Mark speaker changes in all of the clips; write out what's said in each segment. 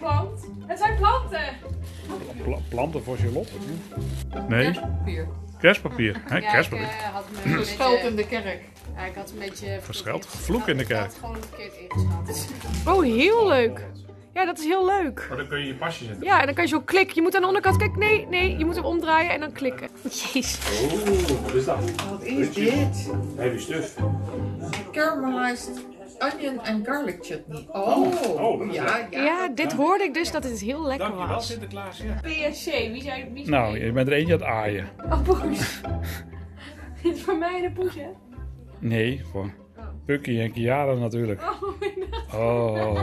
Speaker 1: geplant? Het zijn planten!
Speaker 2: Planten voor Charlotte? Nee.
Speaker 3: Kerstpapier.
Speaker 2: Kerstpapier. Hè,
Speaker 1: Ja,
Speaker 2: kerstpapier.
Speaker 1: ik had me een
Speaker 3: Gescheld
Speaker 1: beetje...
Speaker 3: in de kerk.
Speaker 1: Ja, ik had een beetje...
Speaker 2: Verscheld. Vloek in de kerk.
Speaker 1: Ik had gewoon verkeerd ingeschat.
Speaker 4: Oh, heel leuk. Ja, dat is heel leuk.
Speaker 2: Maar dan kun je je pasje zetten.
Speaker 4: Ja, en dan kan je zo klikken. Je moet aan de onderkant kijken. Nee, je moet hem omdraaien en dan klikken. Jezus.
Speaker 2: Oeh, wat is dat?
Speaker 3: Wat is dit?
Speaker 2: Heavy stuff.
Speaker 3: Caramelized onion and garlic chutney. Oh,
Speaker 2: dat is
Speaker 3: ja.
Speaker 4: Ja, dit hoorde ik dus dat het heel lekker
Speaker 2: Dankjewel
Speaker 4: was.
Speaker 2: Sinterklaas. Ja.
Speaker 1: PSC, wie zijn...
Speaker 2: Nou, je bent er eentje aan het aaien.
Speaker 1: Oh, Poes. Dit is voor mij de Poes, hè?
Speaker 2: Nee, voor Pukkie en Kiara natuurlijk. Oh.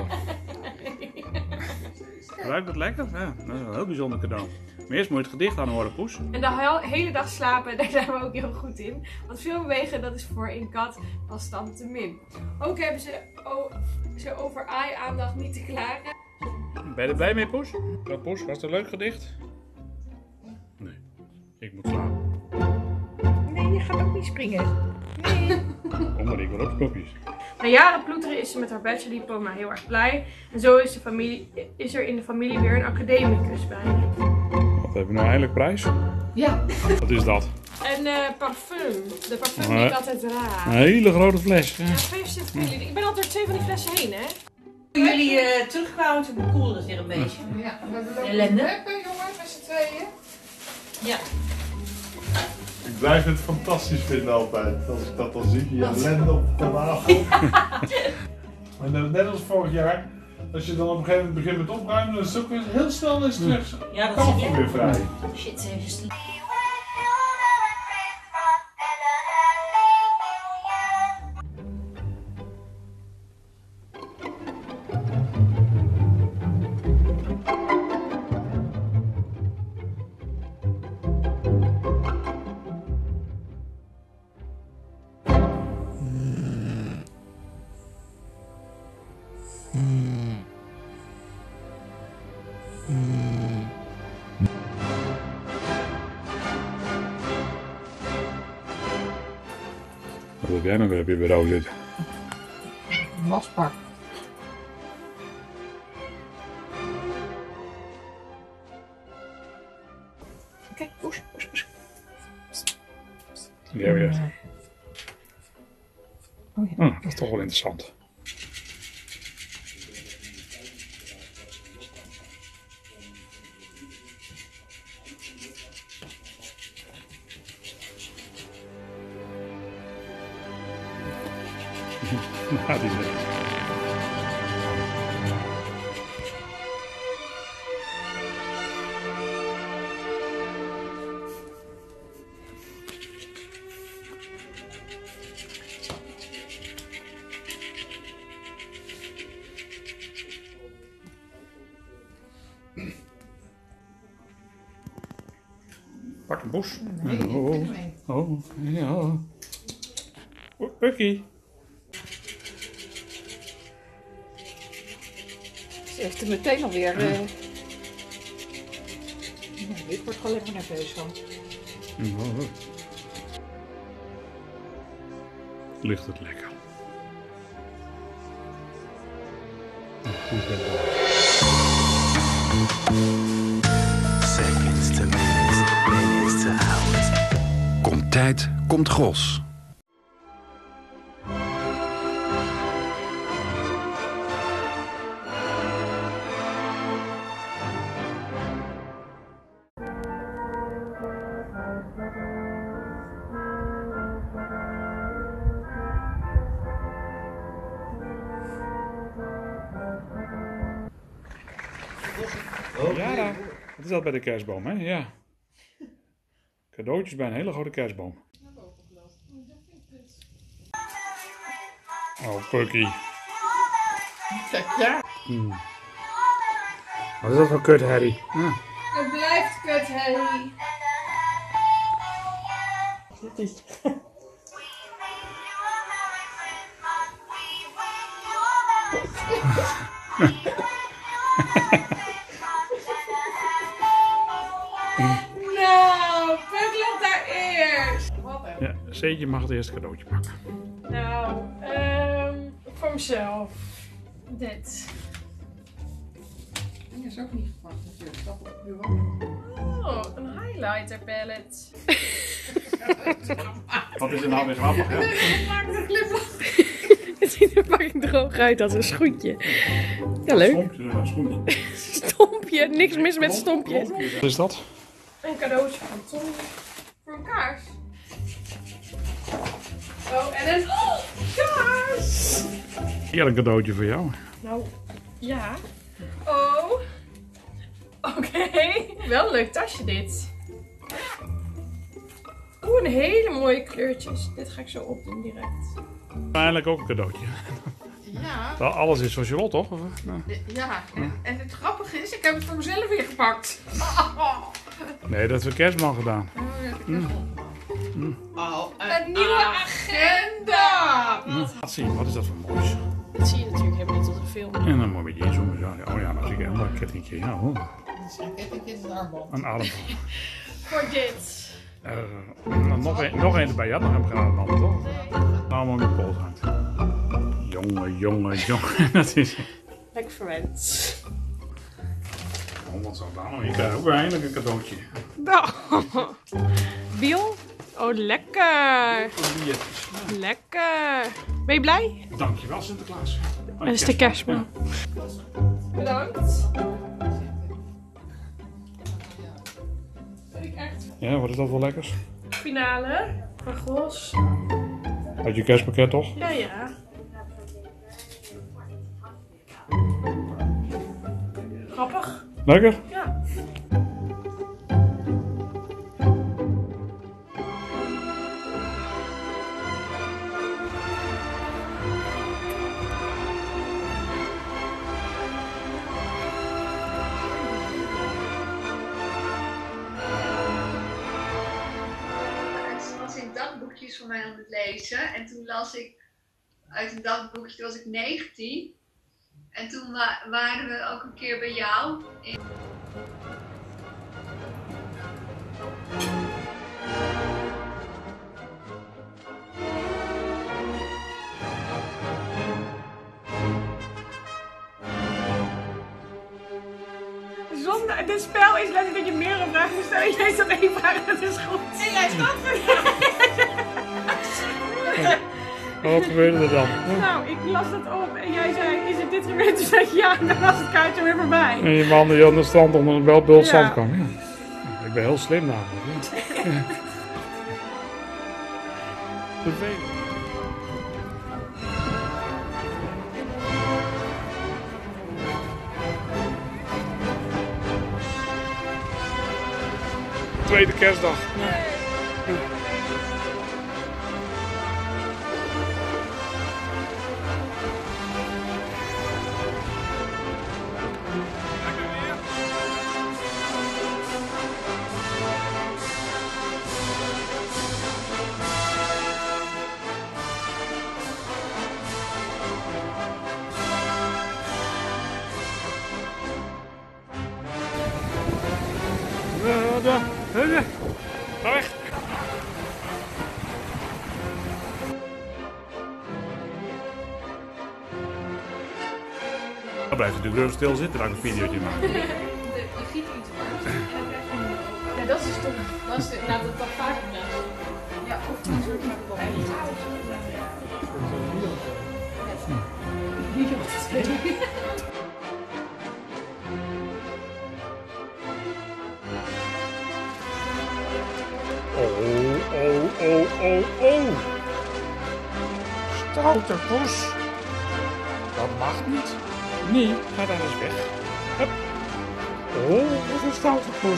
Speaker 2: Ruikt het lekker? Ja, dat is een heel bijzonder cadeau. Maar eerst moet je het gedicht aan horen, Poes.
Speaker 1: En de hele dag slapen, daar zijn we ook heel goed in. Want veel bewegen, dat is voor een kat als dan te min. Ook hebben ze over aandacht niet te klagen.
Speaker 2: Ben je er blij mee, Poes? Zo, Poes, was het een leuk gedicht? Nee, ik moet slapen.
Speaker 4: Nee, je gaat ook niet springen.
Speaker 2: Kom maar, ik wil ook knopjes.
Speaker 1: Na jaren ploeteren is ze met haar bachelordiploma heel erg blij. En zo is er in de familie weer een academicus bij.
Speaker 2: Wat hebben we nou eindelijk prijs?
Speaker 3: Ja.
Speaker 2: Wat is dat?
Speaker 1: En parfum. De parfum die ik altijd draag.
Speaker 2: Een hele grote fles. Ja.
Speaker 1: Ja, 75 milliliter. Ik ben al door 2 van die flessen heen, hè?
Speaker 5: Toen jullie terugkwamen, toen bekoelde het weer een beetje.
Speaker 3: Ja, we hebben lopen
Speaker 5: Ellende.
Speaker 3: lekker, jongens, met z'n tweeën.
Speaker 5: Ja.
Speaker 6: Ik blijf het fantastisch vinden altijd. Als ik dat al zie, die ellende op de tafel. En net als vorig jaar, als je dan op een gegeven moment begint met opruimen, dan is het ook weer heel snel eens terug.
Speaker 5: Ja, dat
Speaker 6: Tafel
Speaker 5: zie je.
Speaker 6: weer vrij.
Speaker 5: Shit, ze heeft gesliep.
Speaker 2: Wat heb jij nog weer op je bureau zitten?
Speaker 3: Wasbak.
Speaker 4: Kijk, Poes.
Speaker 2: Ja, weer.
Speaker 4: Oh ja.
Speaker 2: Dat is toch wel interessant. Nou, die is weg. Pak een bos. Oh, ja. Pukkie.
Speaker 3: Ze heeft er meteen alweer... Ik word gewoon lekker nerveus van.
Speaker 2: Ligt het lekker.
Speaker 7: Seconds to minutes, minutes to hours. Komt tijd, komt gros.
Speaker 2: Ja, daar. Wat is dat bij de kerstboom, hè? Ja. Cadeautjes bij een hele grote kerstboom. Oh, Pukkie.
Speaker 3: Kijk, ja.
Speaker 2: Wat is dat voor kut, Harry? Ja.
Speaker 1: Het blijft kut, Harry. Nou, Puk ligt daar eerst.
Speaker 2: Ja, Zeetje mag het eerste cadeautje pakken.
Speaker 1: Nou, voor mezelf. Dit.
Speaker 3: ding is ook niet gepakt natuurlijk. Dat op nu ook.
Speaker 1: Oh, een highlighter palette.
Speaker 2: Wat is er nou weer grappig, hè?
Speaker 4: Het ziet er fucking droog uit als een schoentje. Ja, leuk.
Speaker 2: Stompje, een schoentje.
Speaker 4: Stompje, niks mis met stompjes.
Speaker 2: Wat is dat?
Speaker 1: Een cadeautje van Tom. Voor een kaars. Oh, en een kaars!
Speaker 2: Hier een cadeautje voor jou.
Speaker 1: Nou, ja. Oh. Oké. Wel een leuk tasje dit. Oeh, een hele mooie kleurtjes. Dit ga ik zo opdoen direct.
Speaker 2: Eindelijk ook een cadeautje.
Speaker 3: Ja.
Speaker 2: Wel, alles is zoals je wilt, toch? Of,
Speaker 3: Ja. En het grappige is, ik heb het voor mezelf weer gepakt.
Speaker 2: Nee, dat heeft Kerstman gedaan.
Speaker 3: Oh,
Speaker 1: Een nieuwe agenda!
Speaker 2: Laat zien, wat is dat voor moois?
Speaker 1: Dat zie je natuurlijk helemaal niet op de film.
Speaker 2: En dan mooi beetje inzoomen. Ja. Oh ja, nou zie ik een kettingje. Ja, oh.
Speaker 3: Dat is een kettingje, het armband.
Speaker 2: Een adem.
Speaker 1: Voor dit.
Speaker 2: Nog één erbij. Ja, nog heb ik geen adem, toch? Nou, maar mijn pols hangt. Jongen. Dat is...
Speaker 1: Lekker verwend.
Speaker 2: Oh, wat zou daar nog? Ik krijg ook weer eindelijk een cadeautje.
Speaker 4: Biel? Oh, lekker.
Speaker 2: Biljetjes.
Speaker 4: Lekker. Ben je blij?
Speaker 2: Dankjewel, Sinterklaas.
Speaker 4: Dat is de kerstman.
Speaker 1: Bedankt.
Speaker 2: Ja, wat is dat wel lekkers?
Speaker 1: Finale. Van Gros.
Speaker 2: Uit je kerstpakket, toch?
Speaker 1: Ja. Grappig.
Speaker 2: Lekker?
Speaker 1: Ja.
Speaker 8: Ze was in dagboekjes voor mij aan het lezen. En toen las ik uit een dagboekje, toen was ik 19. En toen waren we ook een keer bij jou.
Speaker 1: Dit spel is letterlijk dat je meerdere vragen moet stellen. Jij stelt één vraag en dat is goed. En jij staat
Speaker 2: Wat gebeurde er dan?
Speaker 1: Nou, ik las dat op en jij zei, is het dit gebeurd? Toen zei ik ja, en dan was het kaartje weer voorbij.
Speaker 2: En je man die aan de strand onder een welbeeld
Speaker 1: Ja.
Speaker 2: zand kwam. Ja. Ik ben heel slim namelijk. Ja. Vervelend. Tweede kerstdag. Ga weg. Dan blijft natuurlijk rustig stil zitten, laat ik een videootje maken.
Speaker 1: Je giet iets warms en dan krijg je een... Ja, dat is stom. Dat is inderdaad dat vaak gedaan. Ja, of toen is het maar wel.
Speaker 2: Oh. Stoute poes. Dat mag niet. Nee, ga daar eens weg. Hup. Oh, wat een stoute poes.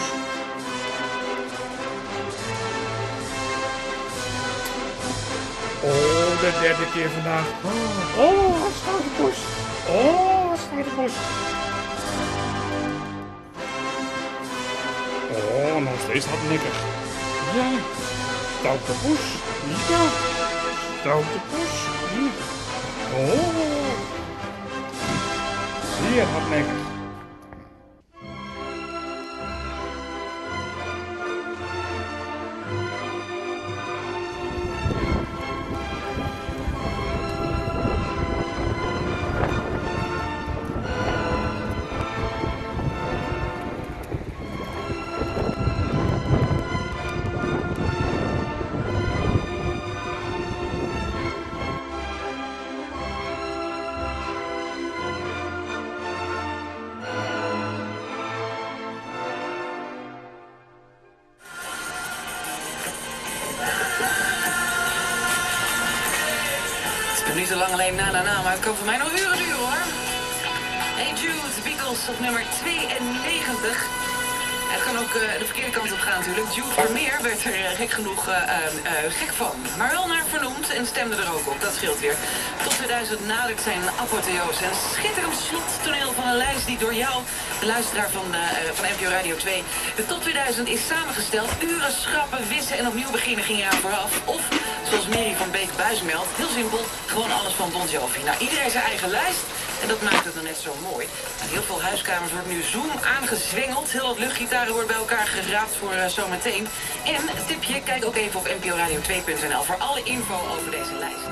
Speaker 2: Oh, de derde keer vandaag. Oh, wat stoute poes. Oh, wat stoute poes. Oh, nog steeds hardnekkig. Ja. Stoute poes. Ja. Stoute poes. Ja. Oh. Zeer hardnekkig.
Speaker 9: lang alleen na, maar het kan voor mij nog uren duren hoor. Hey Jude, Beatles op nummer 92. Het kan ook de verkeerde kant op gaan natuurlijk. Jude Vermeer werd er gek genoeg gek van. Maar wel naar vernoemd en stemde er ook op. Dat scheelt weer. Top 2000 nadert zijn apotheose. Een schitterend slottoneel van een lijst die door jou, de luisteraar van NPO Radio 2... de top 2000 is samengesteld. Uren schrappen, wissen en opnieuw beginnen ging eraan vooraf. Of, zoals Mary van Beek Buijs meldt, heel simpel, gewoon alles van Bon Jovi. Nou, iedereen zijn eigen lijst. En dat maakt het dan net zo mooi. Aan heel veel huiskamers wordt nu Zoom aangezwengeld. Heel wat luchtgitaren wordt bij elkaar geraapt voor zometeen. En, tipje, kijk ook even op nporadio2.nl voor alle info over deze lijst.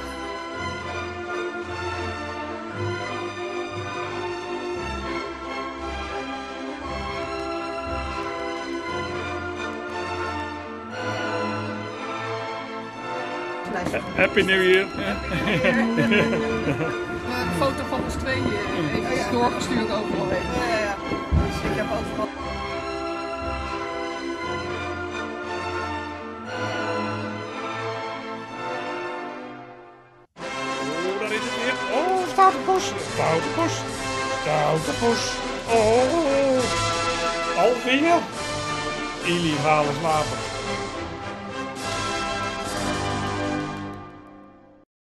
Speaker 2: Happy New Year.
Speaker 3: Een foto van ons twee even doorgestuurd overal heen.
Speaker 5: Ja. Dus ik heb overal...
Speaker 2: Oh, daar is het weer. Oh, stoute poes. Stoute poes. Stoute poes. Oh, alweer. Illegale slapen.